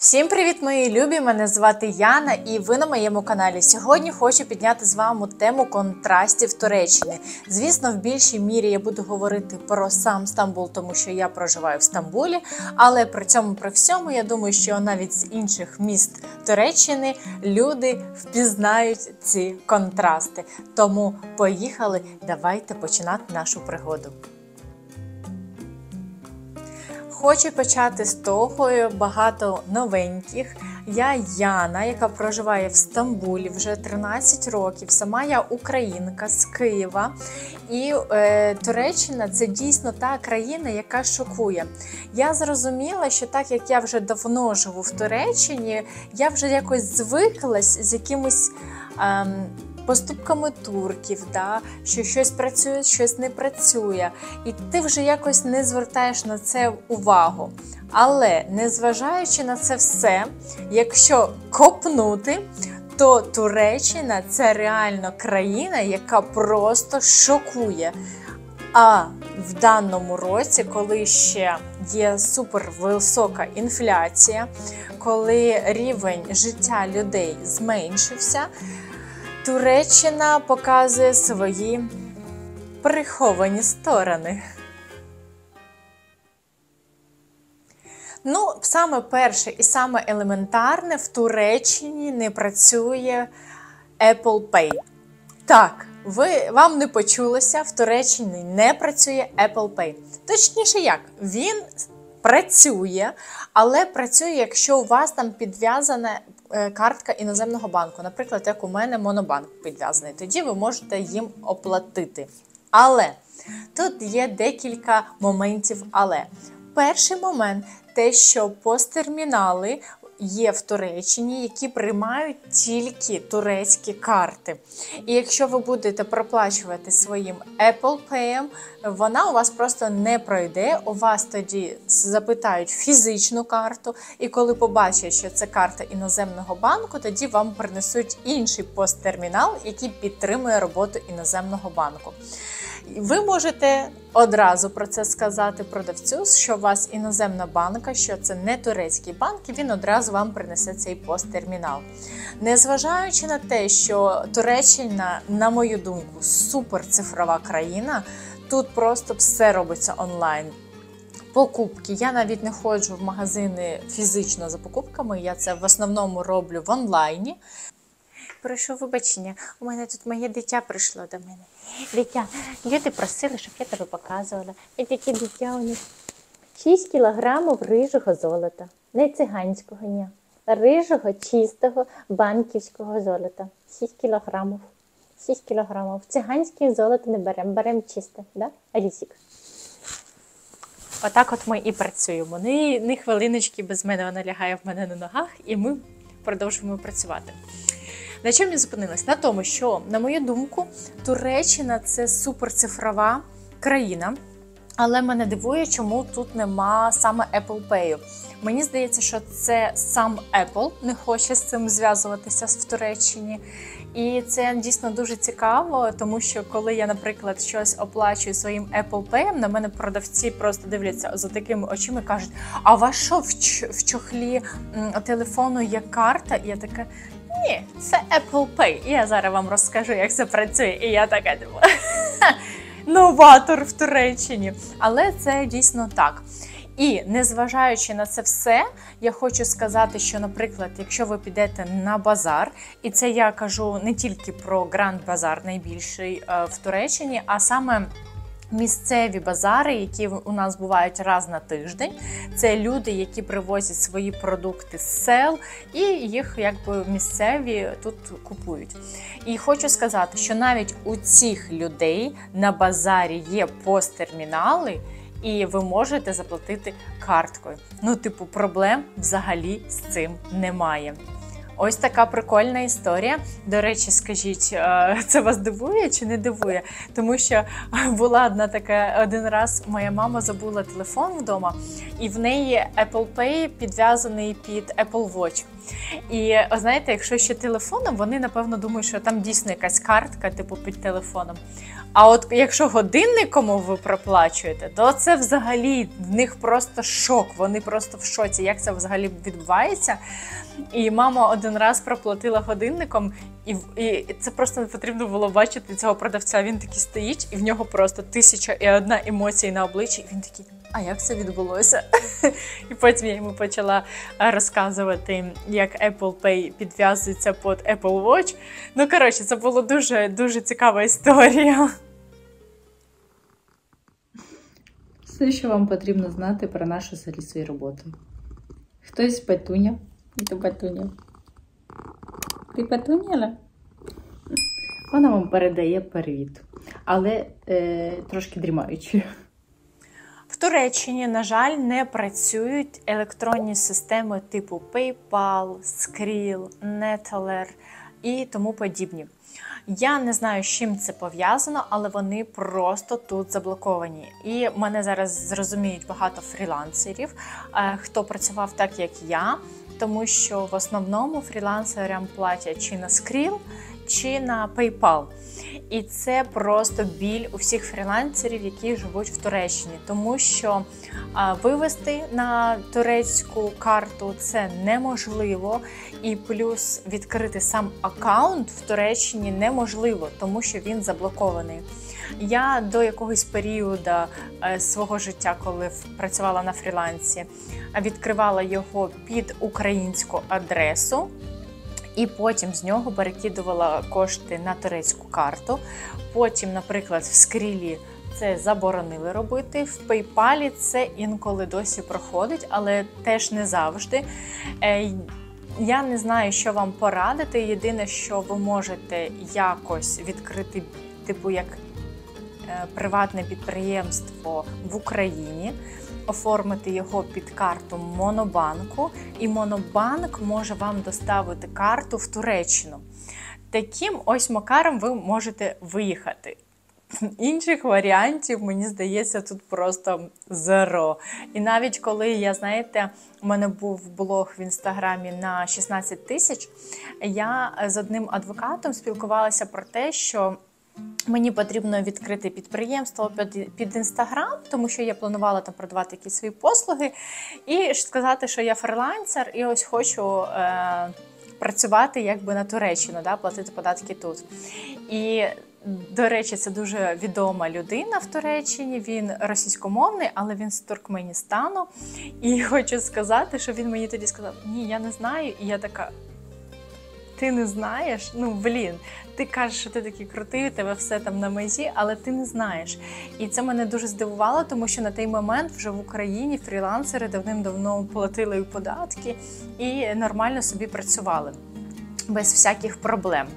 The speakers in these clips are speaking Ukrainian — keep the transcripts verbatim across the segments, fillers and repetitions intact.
Всім привіт, мої любі! Мене звати Яна і ви на моєму каналі. Сьогодні хочу підняти з вами тему контрастів Туреччини. Звісно, в більшій мірі я буду говорити про сам Стамбул, тому що я проживаю в Стамбулі, але при цьому при всьому я думаю, що навіть з інших міст Туреччини люди впізнають ці контрасти. Тому поїхали, давайте починати нашу пригоду. Хочу почати з того, багато новеньких. Я Яна, яка проживає в Стамбулі вже тринадцять років. Сама я українка з Києва. І е, Туреччина – це дійсно та країна, яка шокує. Я зрозуміла, що так як я вже давно живу в Туреччині, я вже якось звиклась з якимось Ем, поступками турків, да? Що щось працює, щось не працює. І ти вже якось не звертаєш на це увагу. Але, незважаючи на це все, якщо копнути, то Туреччина – це реально країна, яка просто шокує. А в даному році, коли ще є супервисока інфляція, коли рівень життя людей зменшився, Туреччина показує свої приховані сторони. Ну, саме перше і саме елементарне, в Туреччині не працює Apple Pay. Так, ви, вам не почулося, в Туреччині не працює Apple Pay. Точніше як, він працює, але працює, якщо у вас там підв'язана картка іноземного банку. Наприклад, як у мене Монобанк підв'язаний. Тоді ви можете їм оплатити. Але тут є декілька моментів але. Перший момент – те, що посттермінали є в Туреччині, які приймають тільки турецькі карти. І якщо ви будете проплачувати своїм Apple Pay, вона у вас просто не пройде, у вас тоді запитають фізичну карту, і коли побачать, що це карта іноземного банку, тоді вам принесуть інший посттермінал, який підтримує роботу іноземного банку. Ви можете одразу про це сказати продавцю, що у вас іноземна банка, що це не турецький банк, і він одразу вам принесе цей посттермінал. Незважаючи на те, що Туреччина, на мою думку, суперцифрова країна, тут просто все робиться онлайн. Покупки. Я навіть не ходжу в магазини фізично за покупками, я це в основному роблю в онлайні. Прошу вибачення, у мене тут моє дитя прийшло до мене. Дитя, люди просили, щоб я тебе показувала. І таке дитя у них шість кілограмів рижого золота. Не циганського, ні. Рижого, чистого, банківського золота. шість кілограмів. шість кілограмів. Циганське золото не беремо, беремо чисте. Да? Алісік? Отак от ми і працюємо. Ні, ні хвилиночки без мене, вона лягає в мене на ногах, і ми продовжуємо працювати. На чому я зупинилась? На тому, що, на мою думку, Туреччина – це суперцифрова країна, але мене дивує, чому тут нема саме Apple Pay. Мені здається, що це сам Apple не хоче з цим зв'язуватися в Туреччині. І це дійсно дуже цікаво, тому що коли я, наприклад, щось оплачую своїм Apple Pay, на мене продавці просто дивляться за такими очима і кажуть: а у вас що, в чохлі телефону є карта? І я така: ні, це Apple Pay. І я зараз вам розкажу, як це працює. І я така думаю, новатор в Туреччині. Але це дійсно так. І незважаючи на це все, я хочу сказати, що, наприклад, якщо ви підете на базар, і це я кажу не тільки про Гранд Базар, найбільший в Туреччині, а саме місцеві базари, які у нас бувають раз на тиждень. Це люди, які привозять свої продукти з сел, і їх якби місцеві тут купують. І хочу сказати, що навіть у цих людей на базарі є посттермінали, і ви можете заплатити карткою. Ну, типу, проблем взагалі з цим немає. Ось така прикольна історія. До речі, скажіть, це вас дивує чи не дивує? Тому що була одна така, один раз моя мама забула телефон вдома, і в неї Apple Pay підв'язаний під Apple Watch. І, знаєте, якщо ще телефоном, вони, напевно, думають, що там дійсно якась картка, типу, під телефоном. А от якщо годинником ви проплачуєте, то це взагалі в них просто шок. Вони просто в шоці, як це взагалі відбувається. І мама один раз проплатила годинником, і, і це просто не потрібно було бачити цього продавця. Він такий стоїть, і в нього просто тисяча і одна емоція на обличчі. І він такий, а як це відбулося? І потім я йому почала розказувати, як Apple Pay підв'язується під Apple Watch. Ну, коротше, це була дуже, дуже цікава історія. Все, що вам потрібно знати про нашу з Алісою роботу. Хтось Петуня. Ти Петуня. Ти Петуня? Вона вам передає привіт, але е, трошки дрімаючи. В Туреччині, на жаль, не працюють електронні системи типу PayPal, Skrill, Neteller і тому подібні. Я не знаю, з чим це пов'язано, але вони просто тут заблоковані. І мене зараз зрозуміють багато фрілансерів, хто працював так, як я, тому що в основному фрілансерам платять чи на Skrill, чи на PayPal. І це просто біль у всіх фрілансерів, які живуть в Туреччині, тому що а, вивести на турецьку карту це неможливо, і плюс відкрити сам аккаунт в Туреччині неможливо, тому що він заблокований. Я до якогось періоду е, свого життя, коли працювала на фрілансі, відкривала його під українську адресу, і потім з нього перекидувала кошти на турецьку карту. Потім, наприклад, в Скрілі це заборонили робити, в PayPal це інколи досі проходить, але теж не завжди. Я не знаю, що вам порадити. Єдине, що ви можете якось відкрити, типу як приватне підприємство в Україні, оформити його під карту Монобанку, і Монобанк може вам доставити карту в Туреччину. Таким ось макаром ви можете виїхати. Інших варіантів, мені здається, тут просто зеро. І навіть коли я, знаєте, у мене був блог в Інстаграмі на шістнадцять тисяч, я з одним адвокатом спілкувалася про те, що мені потрібно відкрити підприємство під, під Інстаграм, тому що я планувала там продавати якісь свої послуги, і сказати, що я фрилансер, і ось хочу е, працювати якби на Туреччину, да, платити податки тут. І, до речі, це дуже відома людина в Туреччині, він російськомовний, але він з Туркменістану. І хочу сказати, що він мені тоді сказав, ні, я не знаю, і я така... Ти не знаєш? Ну, блін, ти кажеш, що ти такий крутий, у тебе все там на межі, але ти не знаєш. І це мене дуже здивувало, тому що на той момент вже в Україні фрілансери давним-давно платили податки і нормально собі працювали, без всяких проблем.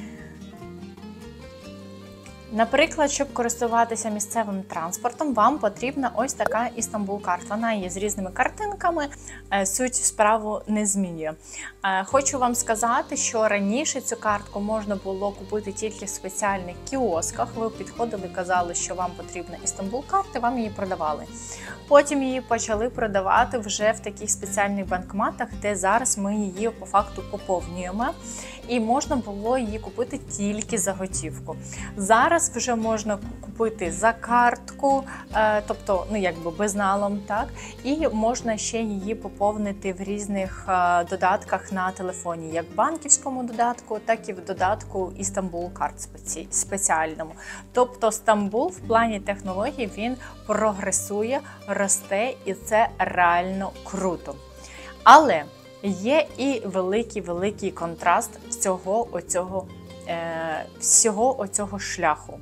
Наприклад, щоб користуватися місцевим транспортом, вам потрібна ось така Istanbul-карт. Вона є з різними картинками, суть справу не змінює. Хочу вам сказати, що раніше цю картку можна було купити тільки в спеціальних кіосках. Ви підходили, казали, що вам потрібна Istanbul-карта, вам її продавали. Потім її почали продавати вже в таких спеціальних банкоматах, де зараз ми її по факту поповнюємо. І можна було її купити тільки за готівку. Зараз вже можна купити за картку, тобто, ну, якби безналом, так? І можна ще її поповнити в різних додатках на телефоні, як в банківському додатку, так і в додатку Istanbul-карт спеціальному. Тобто Стамбул в плані технологій, він прогресує, росте, і це реально круто. Але є і великий-великий контраст всього оцього, е, всього оцього шляху.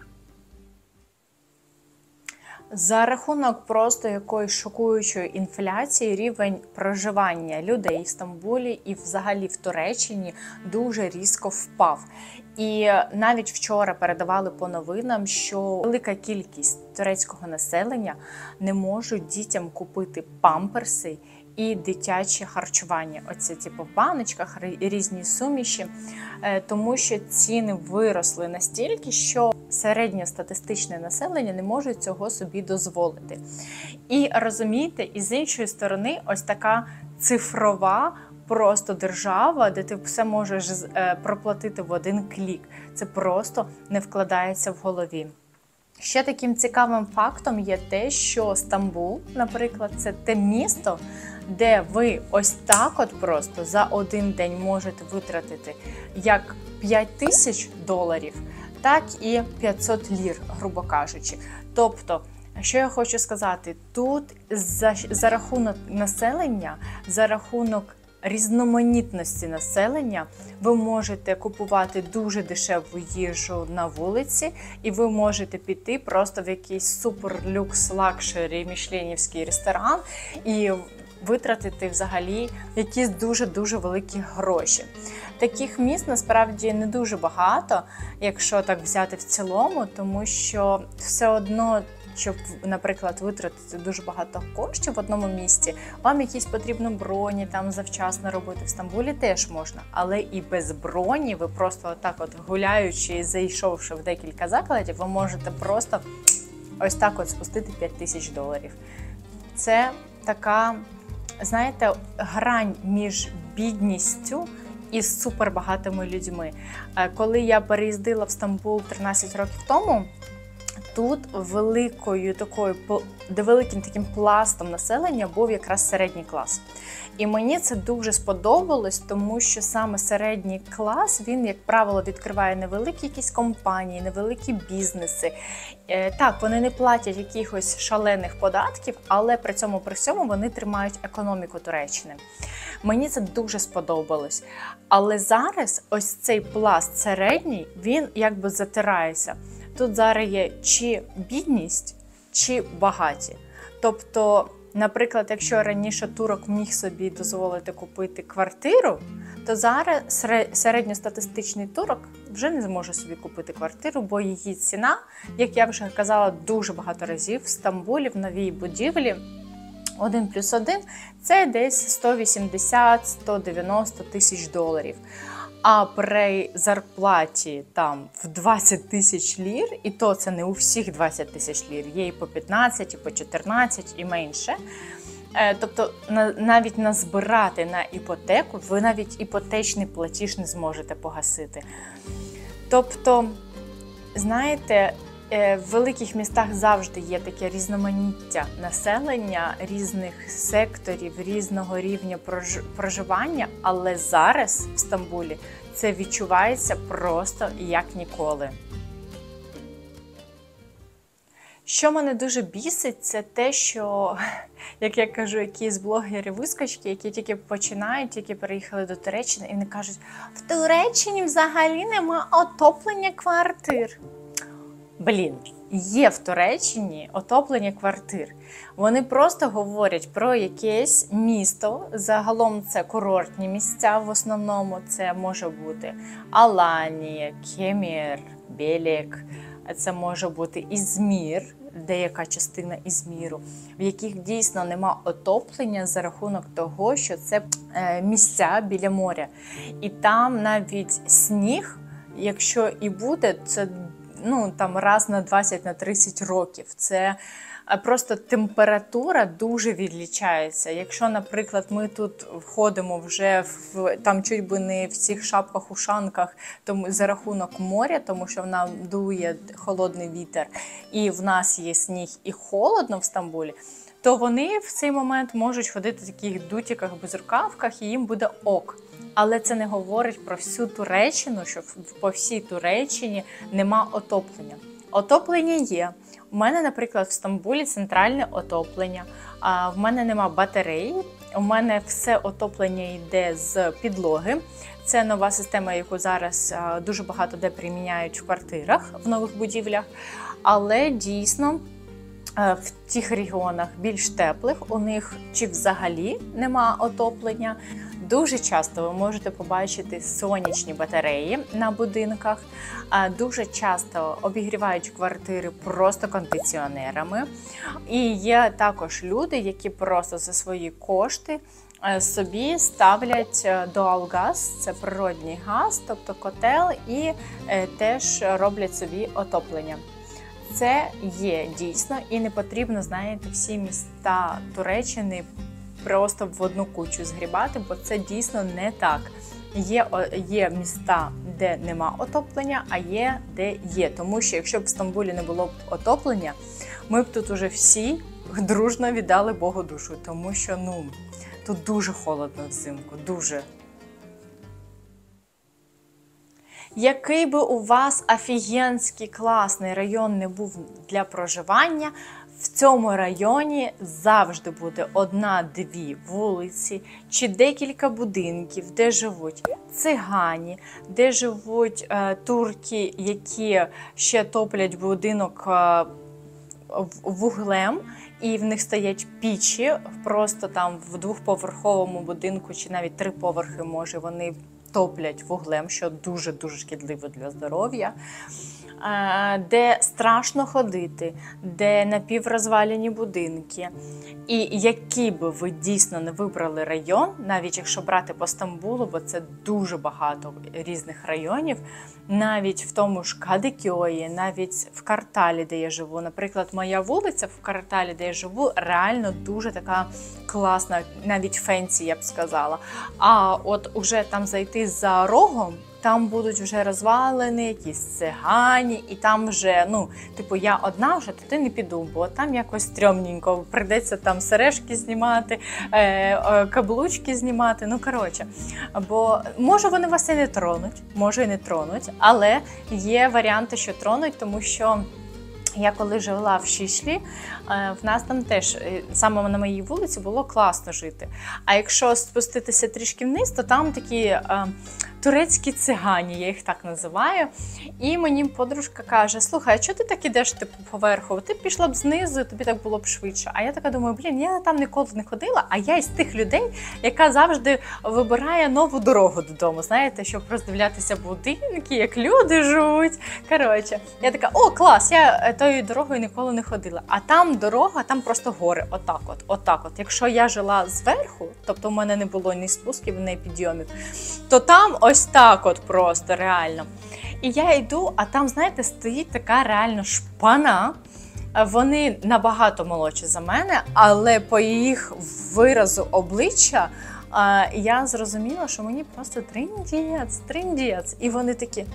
За рахунок просто якоїсь шокуючої інфляції рівень проживання людей в Стамбулі і взагалі в Туреччині дуже різко впав. І навіть вчора передавали по новинам, що велика кількість турецького населення не можуть дітям купити памперси і дитяче харчування. Оце типу в баночках, різні суміші, тому що ціни виросли настільки, що середньостатистичне населення не може цього собі дозволити. І розумієте, і з іншої сторони, ось така цифрова просто держава, де ти все можеш проплатити в один клік. Це просто не вкладається в голові. Ще таким цікавим фактом є те, що Стамбул, наприклад, це те місто, де ви ось так от просто за один день можете витратити як п'ять тисяч доларів, так і п'ятсот лір, грубо кажучи. Тобто, що я хочу сказати, тут за, за рахунок населення, за рахунок різноманітності населення ви можете купувати дуже дешеву їжу на вулиці, і ви можете піти просто в якийсь супер-люкс-лакшері мішленівський ресторан і витратити взагалі якісь дуже-дуже великі гроші. Таких міст насправді не дуже багато, якщо так взяти в цілому, тому що все одно, щоб, наприклад, витратити дуже багато коштів в одному місці, вам якісь потрібно броні там завчасно робити. В Стамбулі теж можна, але і без броні ви просто отак от гуляючи і зайшовши в декілька закладів, ви можете просто ось так от спустити п'ять тисяч доларів. Це така, знаєте, грань між бідністю і супербагатими людьми. Коли я переїздила в Стамбул тринадцять років тому, тут великою такою, великим таким пластом населення був якраз середній клас. І мені це дуже сподобалось, тому що саме середній клас, він, як правило, відкриває невеликі якісь компанії, невеликі бізнеси. Так, вони не платять якихось шалених податків, але при цьому при всьому вони тримають економіку Туреччини. Мені це дуже сподобалось. Але зараз ось цей пласт середній, він якби затирається. Тут зараз є чи бідність, чи багаті. Тобто, наприклад, якщо раніше турок міг собі дозволити купити квартиру, то зараз середньостатистичний турок вже не зможе собі купити квартиру, бо її ціна, як я вже казала дуже багато разів, в Стамбулі в новій будівлі один плюс один – це десь сто вісімдесят - сто дев'яносто тисяч доларів. А при зарплаті там в двадцять тисяч лір, і то це не у всіх двадцять тисяч лір, є і по п'ятнадцять, і по чотирнадцять, і менше. Тобто навіть назбирати на іпотеку, ви навіть іпотечний платіж не зможете погасити. Тобто, знаєте, в великих містах завжди є таке різноманіття населення, різних секторів, різного рівня проживання, але зараз в Стамбулі це відчувається просто як ніколи. Що мене дуже бісить, це те, що, як я кажу, якісь блогери-вискочки, які тільки починають, тільки переїхали до Туреччини, і вони кажуть, в Туреччині взагалі нема отоплення квартир. Блін, є в Туреччині отоплення квартир. Вони просто говорять про якесь місто, загалом це курортні місця, в основному це може бути Аланія, Кемер, Белек, це може бути Ізмір, деяка частина Ізміру, в яких дійсно нема отоплення за рахунок того, що це місця біля моря. І там навіть сніг, якщо і буде, це ну, там раз на двадцять на тридцять років. Це просто температура дуже відлічається. Якщо, наприклад, ми тут входимо вже в, там чуть би не в цих шапках-ушанках тому, за рахунок моря, тому що в нас дує холодний вітер, і в нас є сніг і холодно в Стамбулі, то вони в цей момент можуть ходити в таких дутіках, безрукавках, і їм буде ок. Але це не говорить про всю Туреччину, що по всій Туреччині нема отоплення. Отоплення є. У мене, наприклад, в Стамбулі центральне отоплення, а в мене нема батареї, у мене все отоплення йде з підлоги. Це нова система, яку зараз дуже багато де приміняють в квартирах, в нових будівлях. Але дійсно в тих регіонах більш теплих у них чи взагалі нема отоплення. Дуже часто ви можете побачити сонячні батареї на будинках. Дуже часто обігрівають квартири просто кондиціонерами. І є також люди, які просто за свої кошти собі ставлять дуал-газ, це природний газ, тобто котел, і теж роблять собі отоплення. Це є дійсно, і не потрібно, знаєте, всі міста Туреччини просто в одну кучу згрібати, бо це дійсно не так. Є, є міста, де нема отоплення, а є, де є. Тому що якщо б в Стамбулі не було б отоплення, ми б тут уже всі дружно віддали Богу душу. Тому що, ну, тут дуже холодно взимку, дуже. Який би у вас офігенський, класний район не був для проживання, в цьому районі завжди буде одна-дві вулиці чи декілька будинків, де живуть цигані, де живуть е, турки, які ще топлять будинок е, вуглем, і в них стоять пічі, просто там в двохповерховому будинку чи навіть три поверхи, може, вони топлять вуглем, що дуже-дуже шкідливо для здоров'я, де страшно ходити, де напіврозвалені будинки. І який би ви дійсно не вибрали район, навіть якщо брати по Стамбулу, бо це дуже багато різних районів, навіть в тому ж Кадикьої, навіть в Карталі, де я живу. Наприклад, моя вулиця в Карталі, де я живу, реально дуже така класна, навіть фенсі, я б сказала. А от уже там зайти за рогом, там будуть вже розвалені якісь цигані, і там вже, ну, типу, я одна вже туди не піду, бо там якось стрьомненько, прийдеться там сережки знімати, е, е, каблучки знімати, ну, коротше. Бо може вони вас і не тронуть, може і не тронуть, але є варіанти, що тронуть, тому що я коли жила в Шішлі, в нас там теж, саме на моїй вулиці, було класно жити. А якщо спуститися трішки вниз, то там такі е, турецькі цигані, я їх так називаю. І мені подружка каже: слухай, а чого ти так ідеш типу, поверху? Ти б пішла б знизу, тобі так було б швидше. А я така думаю, блін, я там ніколи не ходила, а я із тих людей, яка завжди вибирає нову дорогу додому, знаєте, щоб роздивлятися будинки, як люди живуть. Коротше, я така, о, клас, я тою дорогою ніколи не ходила. А там дорога, там просто гори, отак от, отак от. Якщо я жила зверху, тобто в мене не було ні спусків, ні підйомів, то там ось так от просто, реально. І я йду, а там, знаєте, стоїть така реально шпана. Вони набагато молодші за мене, але по їх виразу обличчя я зрозуміла, що мені просто триндієць, триндієць. І вони такі,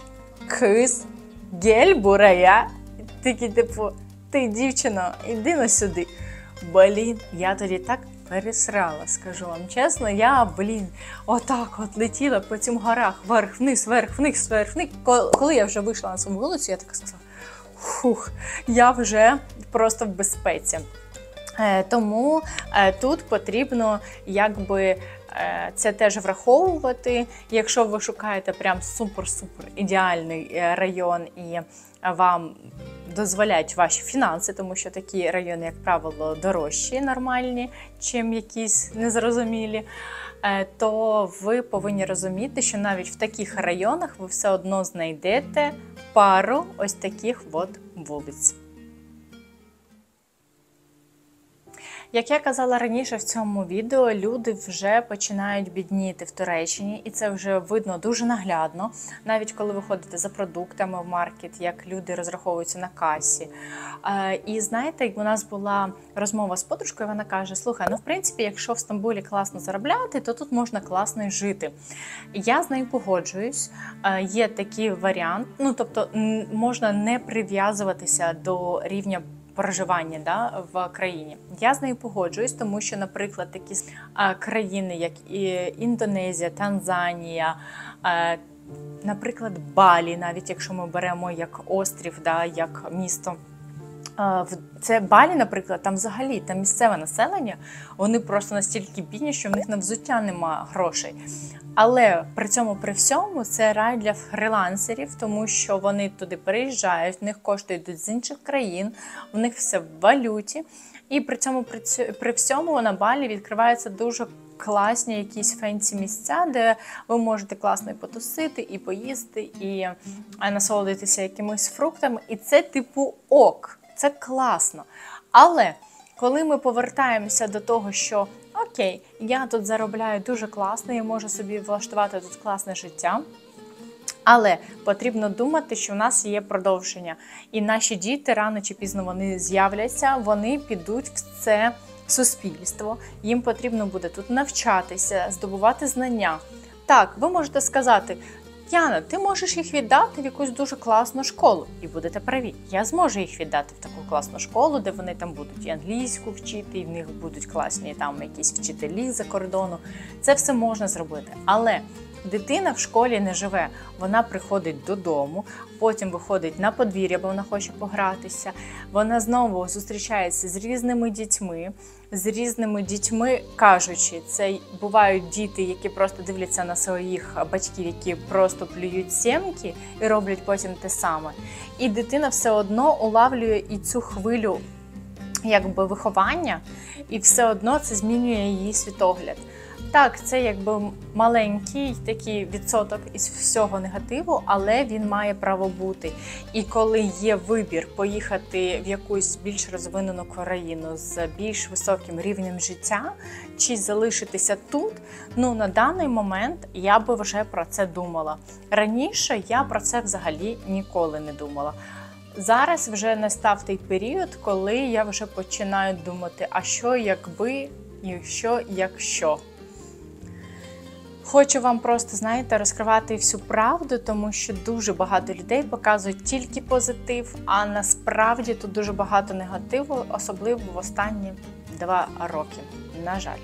кис, гель, бурая. Такі, типу, ти, дівчино, іди на сюди. Блін, я тоді так пересрала, скажу вам чесно. Я, блін, отак от летіла по цим горах, вверх-вниз, вверх-вниз, вверх-вниз. Коли я вже вийшла на свою вулицю, я така сказала, фух, я вже просто в безпеці. Е, тому е, тут потрібно, якби, це теж враховувати. Якщо ви шукаєте прям супер-супер ідеальний район і вам дозволяють ваші фінанси, тому що такі райони, як правило, дорожчі, нормальні, чим якісь незрозумілі, то ви повинні розуміти, що навіть в таких районах ви все одно знайдете пару ось таких от вулиць. Як я казала раніше в цьому відео, люди вже починають бідніти в Туреччині, і це вже видно дуже наглядно, навіть коли ви ходите за продуктами в маркет, як люди розраховуються на касі. І знаєте, у нас була розмова з подружкою, вона каже, слухай, ну в принципі, якщо в Стамбулі класно заробляти, то тут можна класно й жити. Я з нею погоджуюсь, є такий варіант, ну тобто можна не прив'язуватися до рівня проживання, да, в країні. Я з нею погоджуюсь, тому що, наприклад, такі а, країни, як і Індонезія, Танзанія, а, наприклад, Балі, навіть якщо ми беремо як острів, да, як місто. А, це Балі, наприклад, там взагалі, там місцеве населення, вони просто настільки бідні, що в них на взуття нема грошей. Але при цьому, при всьому, це рай для фрилансерів, тому що вони туди переїжджають, в них кошти йдуть з інших країн, в них все в валюті. І при цьому, при, при всьому на Балі відкриваються дуже класні якісь фенсі місця, де ви можете класно і потусити, і поїсти, і насолодитися якимись фруктами. І це типу ок, це класно. Але коли ми повертаємося до того, що окей, я тут заробляю дуже класно, я можу собі влаштувати тут класне життя, але потрібно думати, що в нас є продовження. І наші діти рано чи пізно вони з'являться, вони підуть в це суспільство, їм потрібно буде тут навчатися, здобувати знання. Так, ви можете сказати: Яна, ти можеш їх віддати в якусь дуже класну школу. І будете праві. Я зможу їх віддати в таку класну школу, де вони там будуть і англійську вчити, і в них будуть класні там якісь вчителі за кордону. Це все можна зробити. Але дитина в школі не живе. Вона приходить додому, потім виходить на подвір'я, бо вона хоче погратися. Вона знову зустрічається з різними дітьми, з різними дітьми, кажучи, це бувають діти, які просто дивляться на своїх батьків, які просто плюють сімки і роблять потім те саме. І дитина все одно улавлює і цю хвилю якби виховання, і все одно це змінює її світогляд. Так, це якби маленький такий відсоток із всього негативу, але він має право бути. І коли є вибір поїхати в якусь більш розвинену країну з більш високим рівнем життя, чи залишитися тут, ну на даний момент я би вже про це думала. Раніше я про це взагалі ніколи не думала. Зараз вже настав той період, коли я вже починаю думати, а що якби, і що якщо. Хочу вам просто, знаєте, розкривати всю правду, тому що дуже багато людей показують тільки позитив, а насправді тут дуже багато негативу, особливо в останні два роки, на жаль.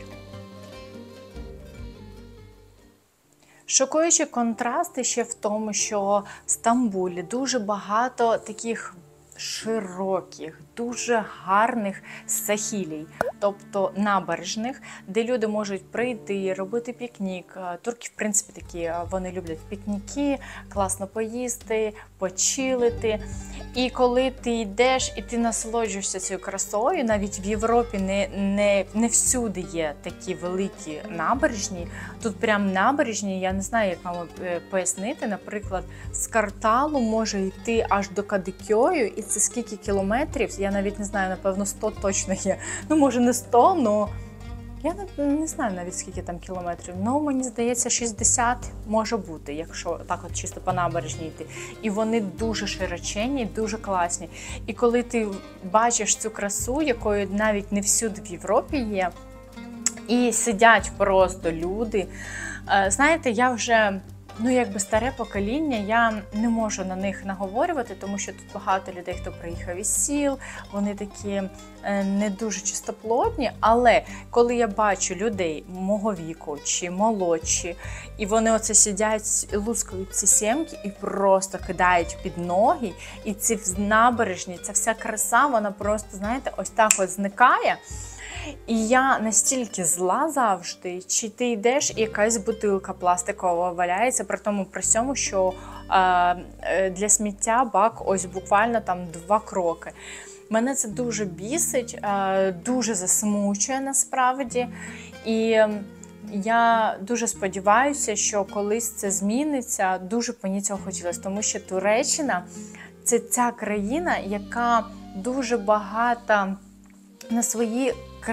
Шокуючі контрасти ще в тому, що в Стамбулі дуже багато таких широких, дуже гарних сахілій, тобто набережних, де люди можуть прийти, робити пікнік. Турки, в принципі, такі, вони люблять пікніки, класно поїсти, почилити. І коли ти йдеш і ти насолоджуєшся цією красою, навіть в Європі не, не, не всюди є такі великі набережні. Тут прям набережні, я не знаю, як вам пояснити, наприклад, з Карталу може йти аж до Кадикьою, і це скільки кілометрів, я навіть не знаю, напевно, сто точно є. Ну, може не сто, але я не, не знаю навіть скільки там кілометрів. Ну, мені здається, шістдесят може бути, якщо так от чисто по набережній йти. І вони дуже широченні, дуже класні. І коли ти бачиш цю красу, якої навіть не всюди в Європі є, і сидять просто люди, знаєте, я вже... Ну, якби старе покоління, я не можу на них наговорювати, тому що тут багато людей, хто приїхав із сіл, вони такі не дуже чистоплотні, але коли я бачу людей мого віку чи молодші, і вони оце сидять, лускають ці сімки і просто кидають під ноги, і ці набережні, ця вся краса, вона просто, знаєте, ось так от зникає. І я настільки зла завжди, чи ти йдеш і якась бутилка пластикова валяється, при тому при всьому, що е, для сміття бак ось буквально там два кроки. Мене це дуже бісить, е, дуже засмучує насправді. І я дуже сподіваюся, що колись це зміниться, дуже по ній цього хотілося, тому що Туреччина – це ця країна, яка дуже багата на свої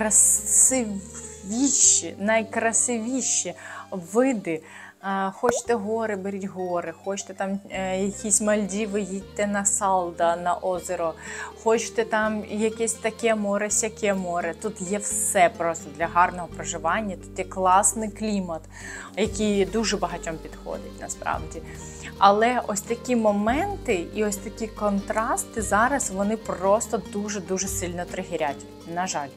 красивіші, найкрасивіші види. Хочете гори, беріть гори, хочете там якісь Мальдіви, їдьте на Салда, на озеро, хочете там якесь таке море, сяке море. Тут є все просто для гарного проживання, тут є класний клімат, який дуже багатьом підходить насправді. Але ось такі моменти і ось такі контрасти зараз, вони просто дуже-дуже сильно тригерять, на жаль.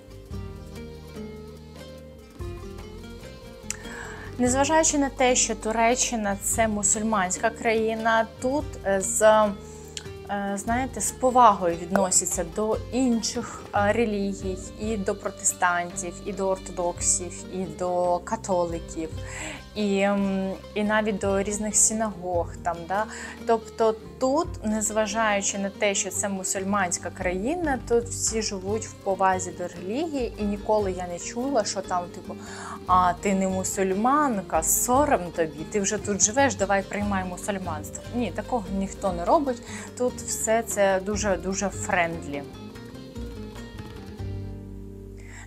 Незважаючи на те, що Туреччина – це мусульманська країна, тут з, знаєте, з повагою відносяться до інших релігій, і до протестантів, і до ортодоксів, і до католиків, і, і навіть до різних синагог. Там, да? Тобто тут, незважаючи на те, що це мусульманська країна, тут всі живуть в повазі до релігії, і ніколи я не чула, що там, типу, а ти не мусульманка, сором тобі, ти вже тут живеш, давай приймай мусульманство. Ні, такого ніхто не робить, тут все це дуже-дуже френдлі.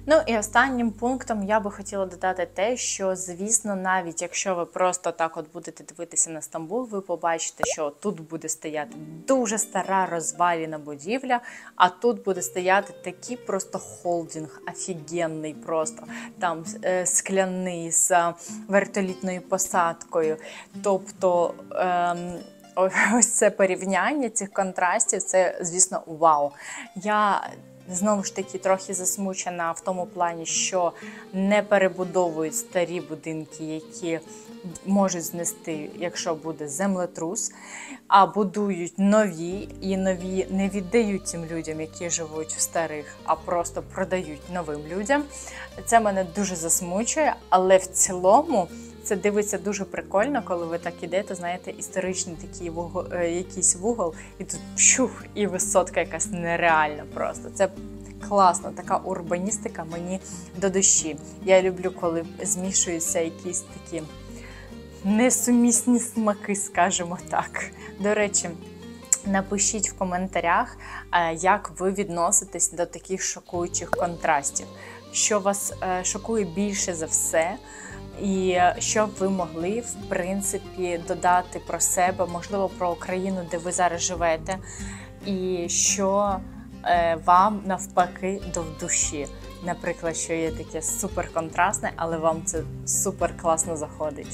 Ну і останнім пунктом я би хотіла додати те, що, звісно, навіть якщо ви просто так от будете дивитися на Стамбул, ви побачите, що тут буде стояти дуже стара розвалена будівля, а тут буде стояти такий просто холдинг, офігенний просто, там е, скляний з е, вертолітною посадкою. Тобто е, ось це порівняння цих контрастів, це, звісно, вау. Я знову ж таки трохи засмучена в тому плані, що не перебудовують старі будинки, які можуть знести, якщо буде землетрус, а будують нові, і нові не віддають тим людям, які живуть в старих, а просто продають новим людям. Це мене дуже засмучує, але в цілому це дивиться дуже прикольно, коли ви так ідете, знаєте, історичний такий вугол, якийсь вугол, і тут пшух, і висотка якась нереальна просто. Це класно, така урбаністика мені до душі. Я люблю, коли змішуються якісь такі несумісні смаки, скажімо так. До речі, напишіть в коментарях, як ви відноситесь до таких шокуючих контрастів. Що вас шокує більше за все? І що б ви могли, в принципі, додати про себе, можливо, про Україну, де ви зараз живете, і що е, вам навпаки до душі. Наприклад, що є таке суперконтрастне, але вам це супер класно заходить.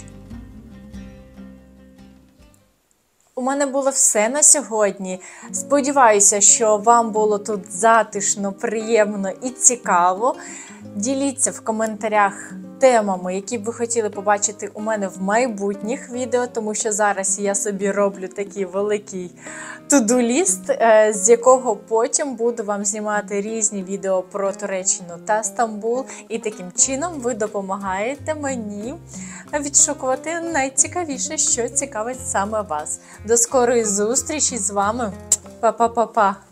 У мене було все на сьогодні. Сподіваюся, що вам було тут затишно, приємно і цікаво. Діліться в коментарях темами, які б ви хотіли побачити у мене в майбутніх відео, тому що зараз я собі роблю такий великий туду-ліст, з якого потім буду вам знімати різні відео про Туреччину та Стамбул. І таким чином ви допомагаєте мені відшукувати найцікавіше, що цікавить саме вас. До скорої зустрічі з вами. Па-па-па-па!